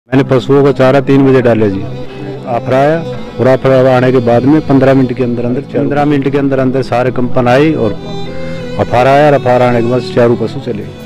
मैंने पशुओं का चारा 3 बजे डाले जी। आफरा आया और आफरा आने के बाद में 15 मिनट के अंदर अंदर सारे कंपन आई और अफारा आया और अफारा आने के बाद चारों पशु चले गए।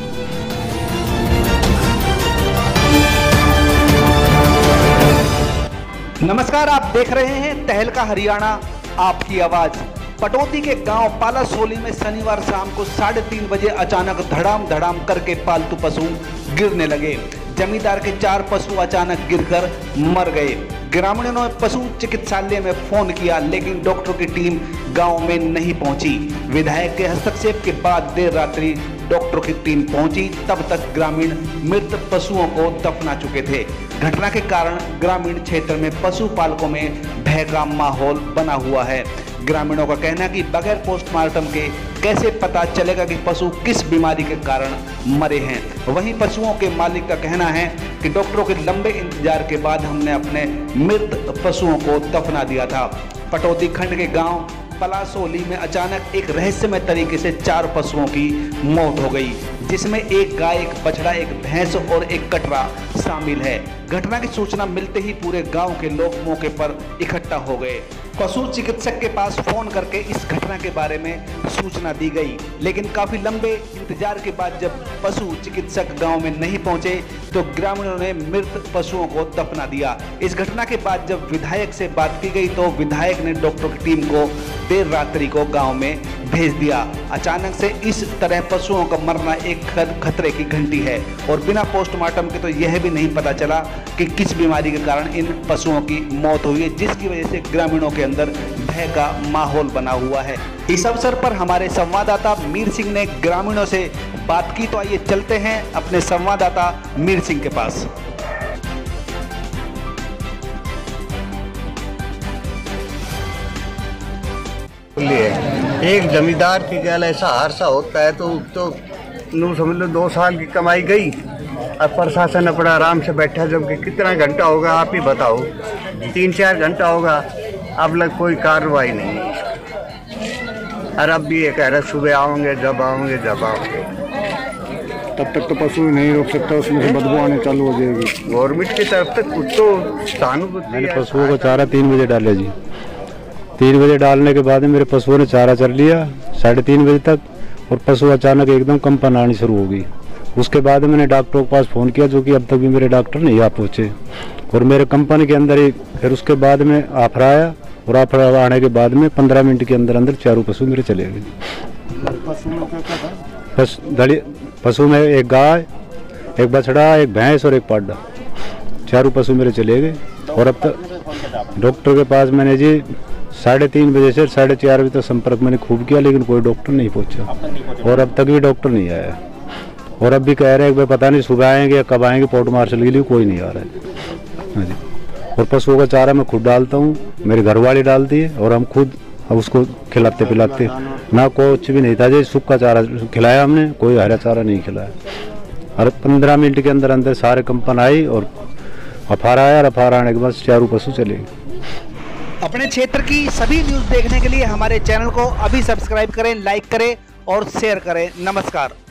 नमस्कार, आप देख रहे हैं तहलका हरियाणा, आपकी आवाज। पटौदी के गांव पालासोली में शनिवार शाम को 3:30 बजे अचानक धड़ाम धड़ाम करके पालतू पशु गिरने लगे। जमींदार के 4 पशु अचानक गिरकर मर गए। ग्रामीणों ने पशु चिकित्सालय में फोन किया, लेकिन डॉक्टरों की टीम गांव में नहीं पहुंची। विधायक के हस्तक्षेप के बाद देर रात्रि डॉक्टरों की टीम पहुंची, तब तक ग्रामीण मृत पशुओं को दफना चुके थे। घटना के कारण ग्रामीण क्षेत्र में पशुपालकों में भय का माहौल बना हुआ है। ग्रामीणों का कहना है कि बगैर पोस्टमार्टम के कैसे पता चलेगा कि पशु किस बीमारी के कारण मरे हैं। वहीं पशुओं के मालिक का कहना है कि डॉक्टरों के लंबे इंतजार के बाद हमने अपने मृत पशुओं को दफना दिया था। पटौदी खंड के गांव पलासोली में अचानक एक रहस्यमय तरीके से 4 पशुओं की मौत हो गई, जिसमें एक गाय, एक बछड़ा, एक भैंस और एक कटरा शामिल है। घटना की सूचना मिलते ही पूरे गांव के लोग मौके पर इकट्ठा हो गए। पशु चिकित्सक के पास फोन करके इस घटना के बारे में सूचना दी गई, लेकिन काफी लंबे इंतजार के बाद जब पशु चिकित्सक गांव में नहीं पहुंचे तो ग्रामीणों ने मृत पशुओं को दफना दिया। इस घटना के बाद जब विधायक से बात की गई तो विधायक ने डॉक्टरों की टीम को देर रात्रि को गांव में भेज दिया। अचानक से इस तरह पशुओं का मरना एक खतरे की घंटी है और बिना पोस्टमार्टम के तो यह भी नहीं पता चला कि किस बीमारी के कारण इन पशुओं की मौत हुई है, जिसकी वजह से ग्रामीणों के अंदर भय का माहौल बना हुआ है। इस अवसर पर हमारे संवाददाता मीर सिंह ने ग्रामीणों से बात की, तो आइए चलते हैं अपने संवाददाता मीर सिंह के पास। एक जमींदार की गैल ऐसा हादसा होता है तो नू समझ लो 2 साल की कमाई गई। अब प्रशासन अपना आराम से बैठा, जबकि कितना घंटा होगा आप ही बताओ, 3-4 घंटा होगा, अब लग कोई कार्रवाई नहीं। और अब भी ये कह रहे सुबह आओगे जब आओगे। तब तक तो पशु नहीं रोक सकता, उसमें से बदबू आने चालू हो जाएगी। गवर्नमेंट की तरफ से कुछ तो सहानुभूति। मैंने पशुओं का चारा 3 बजे डाले जी। 3 बजे डालने के बाद मेरे पशुओं ने चारा चल लिया 3:30 बजे तक, और पशु अचानक एकदम कंपन आनी शुरू हो गई। उसके बाद मैंने डॉक्टरों के पास फ़ोन किया, जो कि अब तक भी मेरे डॉक्टर नहीं आ पहुँचे, और मेरे कंपनी के अंदर ही फिर उसके बाद में आफरा आया और आफरा आने के बाद में 15 मिनट के अंदर अंदर चारों पशु मेरे चले गए। पशु में एक गाय, एक बछड़ा, एक भैंस और एक पाडा, चारों पशु मेरे चले गए। और अब तक डॉक्टर के पास मैंने जी 3:30 बजे से 4:30 बजे तक संपर्क मैंने खूब किया, लेकिन कोई डॉक्टर नहीं पहुंचा, और अब तक भी डॉक्टर नहीं आया। और अब भी कह रहे हैं कि पता नहीं सुबह आएंगे या कब आएंगे, पोर्ट मार्शल के लिए कोई नहीं आ रहा है। हाँ जी। और पशुओं का चारा मैं खुद डालता हूँ, मेरी घरवाली डालती है, और हम खुद अब उसको खिलाते पिलाते, ना कुछ भी नहीं था जी। सूखा चारा खिलाया हमने, कोई हरा चारा नहीं खिलाया। और 15 मिनट के अंदर अंदर सारे कंपन आई और अफारा आया, और अफारा आने के बाद चारों पशु चले गए। अपने क्षेत्र की सभी न्यूज़ देखने के लिए हमारे चैनल को अभी सब्सक्राइब करें, लाइक करें और शेयर करें। नमस्कार।